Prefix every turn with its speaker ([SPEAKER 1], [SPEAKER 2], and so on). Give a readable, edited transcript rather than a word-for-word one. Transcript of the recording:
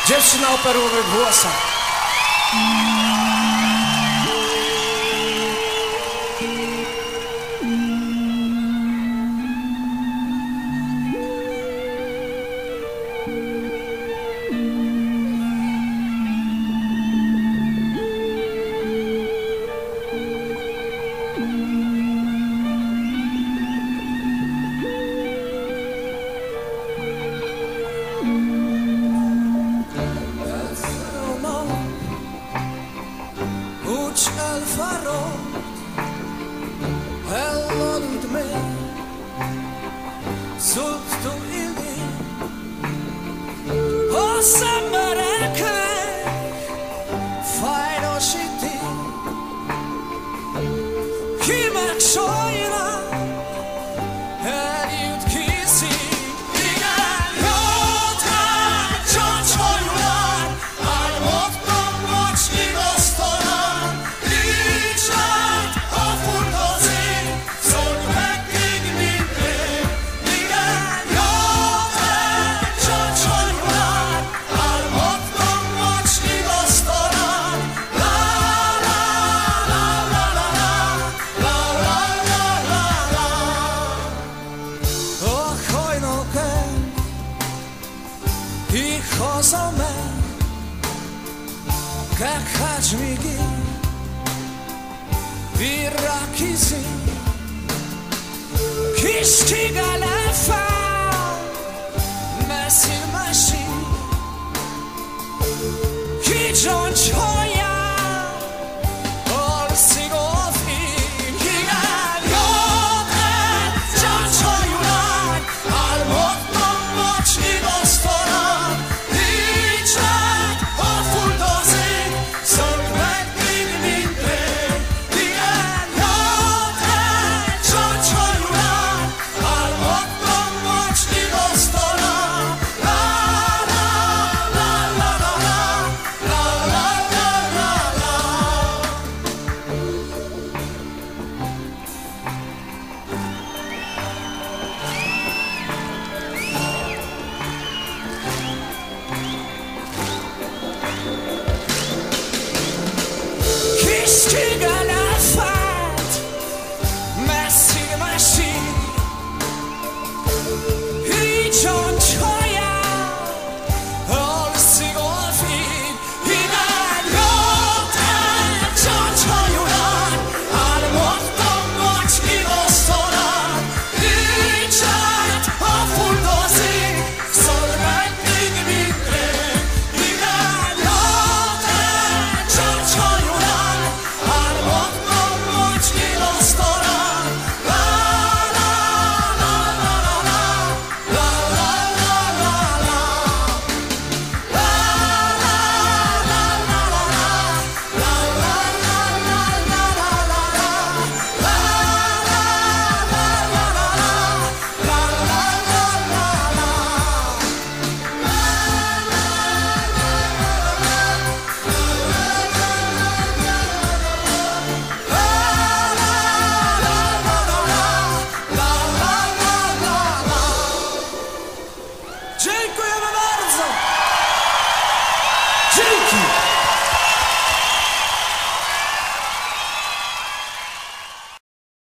[SPEAKER 1] Dziewczyna o perłowych włosach.
[SPEAKER 2] الفرا هلالود me Szóltó illi A szemereknek fájdosíti Ki meg sajnál eljut kiszik Igen, jót rám csacsolyulán Álmodtam, bocs, igaz talán Nincs rád a furgazék Szólj meg még mindig Igen, jót rám csacsolyulán Álmodtam, bocs, igaz talán La la la la la la La la la la la A hajnalken így hazamegy Kekhács migi Virra kizi Kis kigele fel